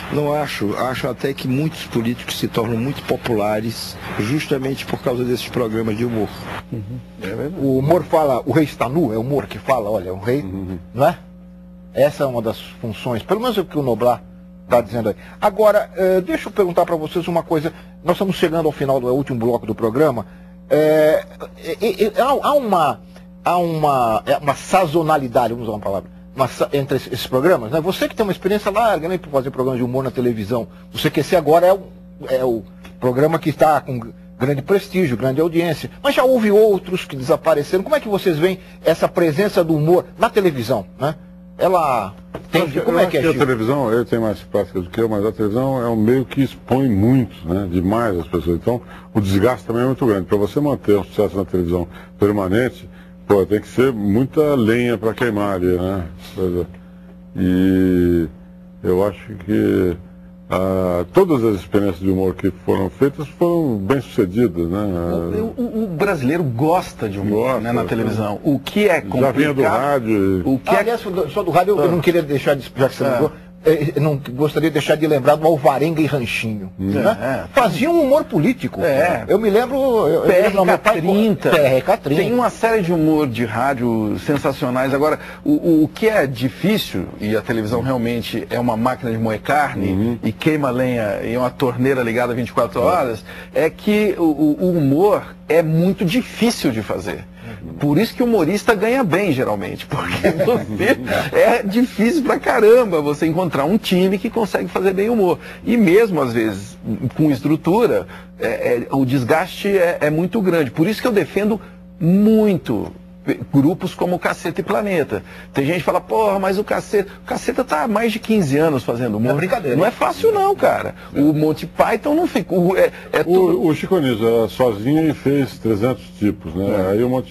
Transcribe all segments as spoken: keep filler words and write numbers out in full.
Não acho. Acho até que muitos políticos se tornam muito populares justamente por causa desses programas de humor. Uhum. É o humor fala, o rei está nu, é o humor que fala, olha, o rei, uhum. não é? Essa é uma das funções, pelo menos é o que o Noblar está dizendo aí. Agora, eh, deixa eu perguntar para vocês uma coisa. Nós estamos chegando ao final do último bloco do programa. É, é, é, há, há, uma, há uma, é uma sazonalidade, vamos usar uma palavra, uma, entre esses programas, né? Você que tem uma experiência larga, né, para fazer programas de humor na televisão, o C Q C agora é o, é o programa que está com grande prestígio, grande audiência, mas já houve outros que desapareceram. Como é que vocês veem essa presença do humor na televisão, né? Ela tem, acho, como é que é, que a televisão, ele tem mais prática do que eu, mas a televisão é um meio que expõe muito, né, demais as pessoas. Então, o desgaste também é muito grande. Para você manter um sucesso na televisão permanente, pô, tem que ser muita lenha para queimar ali, né? E eu acho que ah, todas as experiências de humor que foram feitas foram bem sucedidas, né? O, o, o brasileiro gosta de humor, gosta, né, na televisão. O que é complicado... Já vinha do rádio. O que ah, é... Aliás, só do rádio eu, eu não queria deixar de... Já que você lembrou, eu não gostaria de deixar de lembrar do Alvarenga e Ranchinho. Hum. Né? É. Fazia um humor político. É. Eu me lembro... Eu, P R K trinta. P R K trinta. Tem uma série de humor de rádio sensacionais. Agora, o, o, o que é difícil, e a televisão realmente é uma máquina de moer carne, uhum. e queima lenha e é uma torneira ligada vinte e quatro horas, é que o, o humor é muito difícil de fazer. Por isso que o humorista ganha bem, geralmente, porque você é difícil pra caramba você encontrar um time que consegue fazer bem humor. E mesmo, às vezes, com estrutura, é, é, o desgaste é, é muito grande. Por isso que eu defendo muito grupos como o Caceta e Planeta. Tem gente que fala, porra, mas o Caceta... O Caceta tá há mais de quinze anos fazendo humor. É brincadeira. Não é fácil não, cara. É. O Monty Python não ficou... É, é tudo... O, o Chico Anísio era sozinho e fez trezentos tipos, né? É. Aí o, Monty,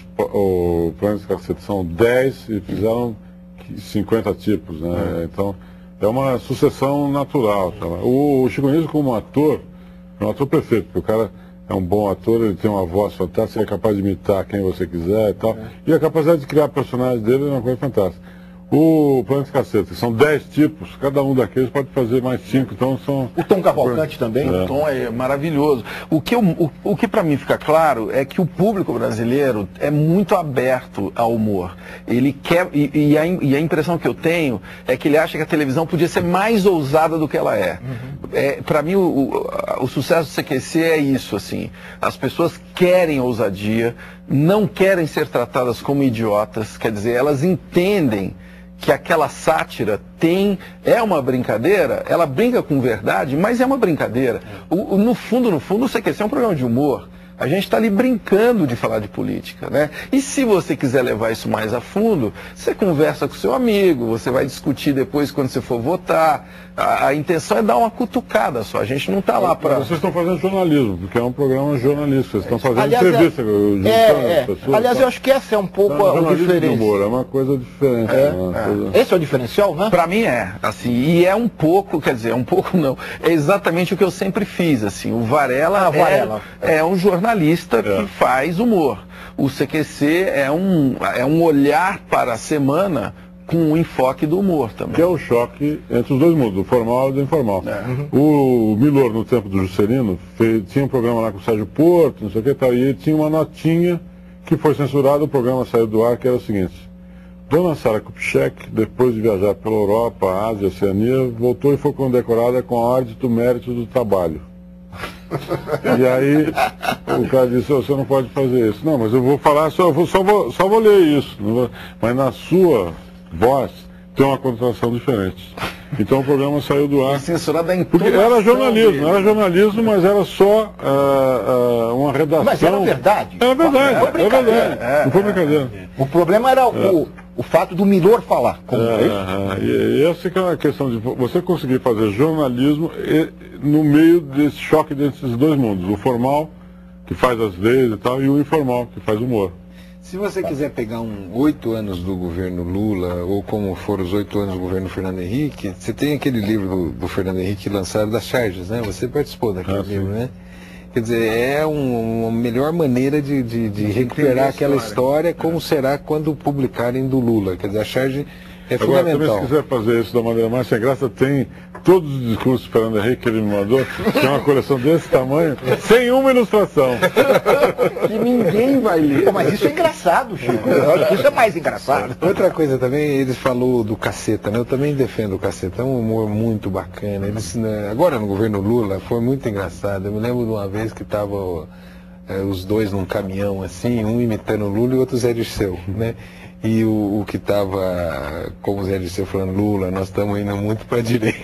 o Planeta e o Caceta são dez e fizeram cinquenta tipos, né? É. Então, é uma sucessão natural. Tá? O, o Chico Anísio, como ator, é um ator perfeito, porque o cara... é um bom ator, ele tem uma voz fantástica, é capaz de imitar quem você quiser e tal. É. E a capacidade de criar personagens dele é uma coisa fantástica. O Planeta Caceta, são dez tipos, cada um daqueles pode fazer mais cinco, então são... O Tom Cavalcante também. É. O Tom é maravilhoso. O que, eu, o, o que para mim fica claro é que o público brasileiro é muito aberto ao humor. Ele quer, e, e, a, e a impressão que eu tenho é que ele acha que a televisão podia ser mais ousada do que ela é. Uhum. É para mim, o, o, o sucesso do C Q C é isso, assim. As pessoas querem ousadia, não querem ser tratadas como idiotas, quer dizer, elas entendem que aquela sátira tem, é uma brincadeira, ela brinca com verdade, mas é uma brincadeira. O, o, no fundo, no fundo, o C Q C é um programa de humor. A gente está ali brincando de falar de política, né? E se você quiser levar isso mais a fundo, você conversa com seu amigo, você vai discutir depois quando você for votar. A, a intenção é dar uma cutucada só, a gente não está lá para... Vocês estão fazendo jornalismo, porque é um programa jornalístico, vocês estão fazendo aliás, entrevista. É, é, é. Pessoas, aliás, tá? Eu acho que essa é um pouco não, a diferença. De humor, é uma coisa diferente. É, é. Coisa... Esse é o diferencial, né? Para mim é, assim, e é um pouco, quer dizer, é um pouco não, é exatamente o que eu sempre fiz, assim, o Varela, ah, Varela. É, é um jornalista jornalista que é. faz humor. O C Q C é um, é um olhar para a semana com o enfoque do humor também. Que é o choque entre os dois mundos, do formal e do informal. É. Uhum. O Milor, no tempo do Juscelino, fez, tinha um programa lá com o Sérgio Porto, não sei o que tal, e ele tinha uma notinha que foi censurada, o programa saiu do ar, que era o seguinte: Dona Sara Kubitschek, depois de viajar pela Europa, Ásia, Oceania, voltou e foi condecorada com a Ordem do Mérito do Trabalho. E aí o cara disse, você não pode fazer isso. Não, mas eu vou falar, só vou, só vou, só vou ler isso. Vou, mas na sua voz tem uma conotação diferente. Então o programa saiu do ar. Censurada em porque era jornalismo, dele. era jornalismo, mas era só uh, uh, uma redação. Mas era verdade. Era verdade, é, é verdade. É, não foi brincadeira. O problema era é. o, o fato do Milor falar. Como é, é, e, e essa que é a questão de você conseguir fazer jornalismo e, no meio desse choque desses dois mundos, o formal, que faz as leis e tal, e o informal, que faz humor. Se você quiser pegar um oito anos do governo Lula, ou como foram os oito anos do governo Fernando Henrique, você tem aquele livro do, do Fernando Henrique lançado das charges, né? Você participou daquele ah, livro, né? Quer dizer, é um, uma melhor maneira de, de, de recuperar aquela história, como é. será quando publicarem do Lula. Quer dizer, a charge É Agora, também, fundamental. se quiser fazer isso da maneira mais sem graça, tem todos os discursos do Fernando Henrique que ele me mandou, que é uma coleção desse tamanho, sem uma ilustração. Que ninguém vai ler. Pô, mas isso é engraçado, Chico. Eu acho que isso é mais engraçado. Outra coisa também, ele falou do Caceta, né? Eu também defendo o Caceta, é um humor muito bacana. Eles, né, agora no governo Lula foi muito engraçado. Eu me lembro de uma vez que estavam é, os dois num caminhão assim, um imitando o Lula e o outro Zé Dirceu, né? E o, o que estava, como o Zé Dirceu falando, Lula, nós estamos indo muito para a direita.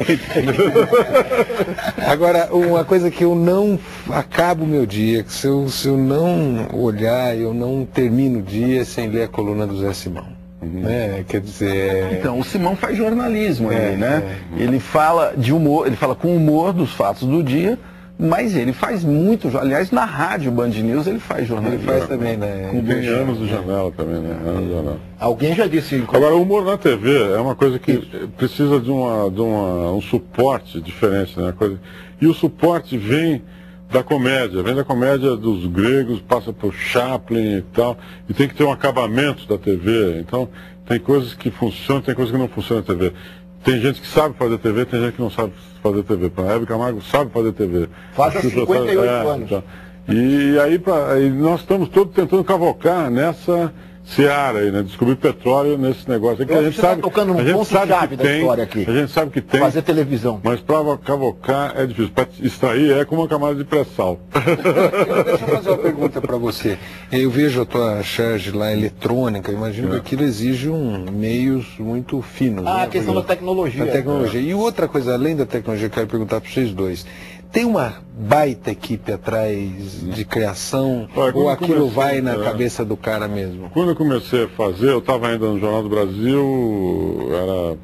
Agora, uma coisa que eu não acabo o meu dia, que se eu, se eu não olhar, eu não termino o dia sem ler a coluna do Zé Simão. Uhum. Né? Quer dizer... Então, o Simão faz jornalismo É, ali, né? é. Ele fala de humor, ele fala com humor dos fatos do dia, mas ele faz muito, aliás, na rádio Band News ele faz Ele jornalismo. faz também, né? Com tem anos do Janela também, né? Anos do Janela. Alguém já disse... Agora, o humor na T V é uma coisa que precisa de, uma, de uma, um suporte diferente, né? Coisa... E o suporte vem da comédia, vem da comédia dos gregos, passa por Chaplin e tal, e tem que ter um acabamento da T V. Então, tem coisas que funcionam, tem coisas que não funcionam na T V. Tem gente que sabe fazer T V, tem gente que não sabe fazer T V. A Hebe Camargo sabe fazer T V. Faz há cinquenta e oito anos. Então. E aí, pra, aí nós estamos todos tentando cavocar nessa seara aí, né? Descobrir petróleo nesse negócio aqui. Eu A acho gente que você sabe, tá tocando num a gente ponto sabe chave que da tem, história aqui. a gente sabe que tem, Fazer televisão. mas para cavocar é difícil. Para extrair é como uma camada de pré-sal. Deixa eu fazer uma pergunta para você. Eu vejo a tua charge lá eletrônica, imagino que aquilo exige um meios muito finos. Ah, né? a questão da tecnologia. Da tecnologia. E outra coisa, além da tecnologia, eu quero perguntar para vocês dois. Tem uma baita equipe atrás de criação Olha, quando ou eu aquilo comecei, vai na é. cabeça do cara mesmo? Quando eu comecei a fazer, eu estava ainda no Jornal do Brasil, era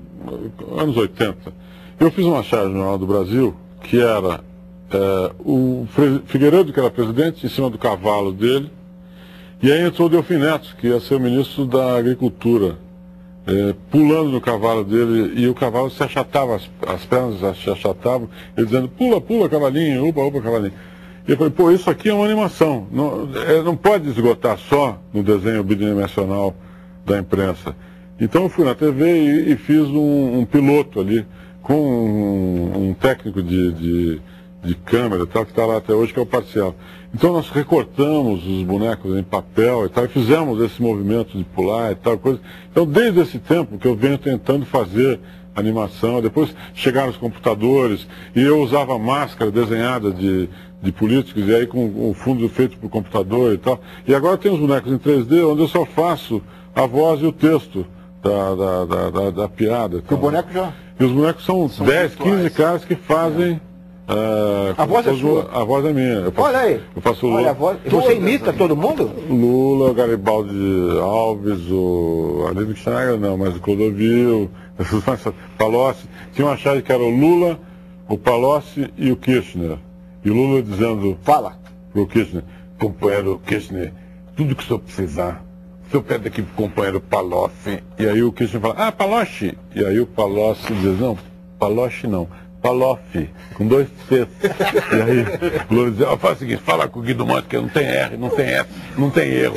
anos oitenta. Eu fiz uma charge no Jornal do Brasil, que era é, o Figueiredo, que era presidente, em cima do cavalo dele, e aí entrou o Delfim Neto, que ia ser o ministro da Agricultura. É, pulando no cavalo dele, e o cavalo se achatava, as, as pernas se achatavam, ele dizendo, pula, pula, cavalinho, upa, upa, cavalinho. E eu falei, pô, isso aqui é uma animação, não, é, não pode esgotar só no desenho bidimensional da imprensa. Então eu fui na T V e, e fiz um, um piloto ali, com um, um técnico de, de, de câmera, tal, que está lá até hoje, que é o Parcial. Então nós recortamos os bonecos em papel e tal, e fizemos esse movimento de pular e tal, coisa. Então desde esse tempo que eu venho tentando fazer animação, depois chegaram os computadores, e eu usava máscara desenhada de, de políticos, e aí com o fundo feito por computador e tal. E agora tem os bonecos em três D, onde eu só faço a voz e o texto da, da, da, da, da piada. Que o boneco já... E os bonecos são, são dez, virtuais. quinze caras que fazem... Uh, a voz é sua? A voz é minha. Eu faço, olha aí. Eu faço olha Lula. A voz. Você imita todo mundo? Lula, o Garibaldi Alves, o Aline Schneider, não, mas o Clodovil, Palocci. Tinha uma charge que era o Lula, o Palocci e o Kirchner. E o Lula dizendo... Fala. Pro Kirchner, companheiro Kirchner, tudo que o senhor precisar, o senhor pede aqui pro companheiro Palocci. E aí o Kirchner fala, ah, Palocci. E aí o Palocci diz, não, Palocci não. Palocci, com dois Cs. E aí, o Lula dizia, oh, faz o seguinte, fala com o Guido Mantz, que não tem R, não tem F, não tem erro.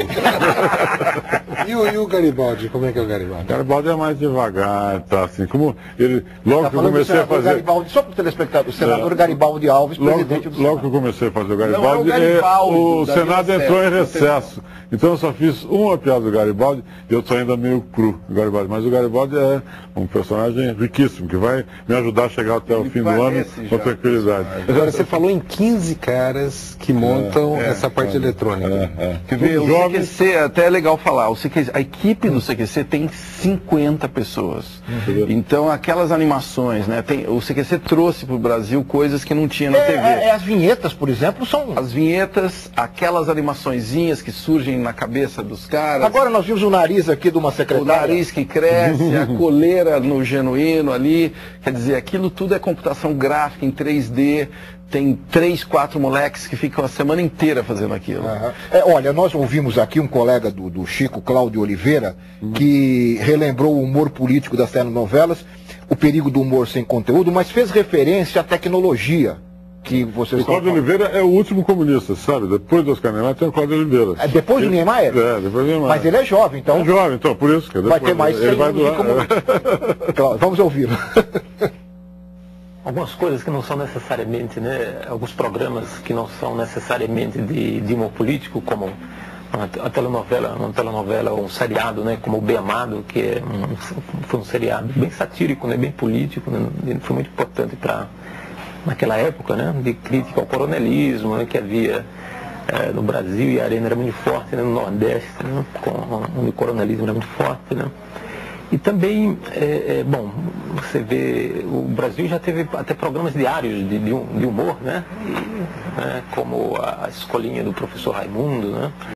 E o, e o Garibaldi, como é que é o Garibaldi? O Garibaldi é mais devagar, tá assim, como ele, logo tá que eu comecei a fazer... Garibaldi, só para o telespectador, o senador é, Garibaldi Alves, logo, presidente do Logo Senado. que eu comecei a fazer o Garibaldi, não, é o, Garibaldi, é, o Senado entrou em recesso. Então eu só fiz uma piada do Garibaldi, e eu estou ainda meio cru do Garibaldi. Mas o Garibaldi é um personagem riquíssimo, que vai me ajudar a chegar até o fim do ano com tranquilidade. Agora, você falou em quinze caras que montam é, é, essa parte é, eletrônica. É, é. Quer ver, o jovens... C Q C, até é legal falar, o C Q C, a equipe do C Q C tem cinquenta pessoas. Uhum. Então, aquelas animações, né? Tem, o C Q C trouxe para o Brasil coisas que não tinha na é, T V. É, as vinhetas, por exemplo, são... As vinhetas, aquelas animaçõezinhas que surgem na cabeça dos caras. Agora nós vimos o nariz aqui de uma secretária. O nariz que cresce, a coleira no genuíno ali. Quer dizer, aquilo tudo é computação gráfica em três D. Tem três, quatro moleques que ficam a semana inteira fazendo aquilo. Uhum. É, olha, nós ouvimos aqui um colega do, do Chico, Cláudio Oliveira, uhum. que relembrou o humor político das telenovelas, o perigo do humor sem conteúdo, mas fez referência à tecnologia que vocês O estão Cláudio falando. Oliveira é o último comunista, sabe? Depois do Oscar Niemeyer tem o Cláudio Oliveira. É depois do Niemeyer? É, depois do Niemeyer. Mas ele é jovem, então É jovem, então, por isso. Que vai ter mais ele cem vai anos de durar. comunista. Cláudio, vamos ouvi-lo. Algumas coisas que não são necessariamente, né, alguns programas que não são necessariamente de, de humor político, como a telenovela, uma telenovela ou um seriado, né, como o Bem Amado, que é um, foi um seriado bem satírico, né, bem político, né, foi muito importante para naquela época, né, de crítica ao coronelismo, né, que havia é, no Brasil, e a arena era muito forte, né, no Nordeste, né, com, onde o coronelismo era muito forte, né. E também, é, é, bom, você vê, o Brasil já teve até programas diários de, de, de humor, né, e, né, como a escolinha do professor Raimundo, né.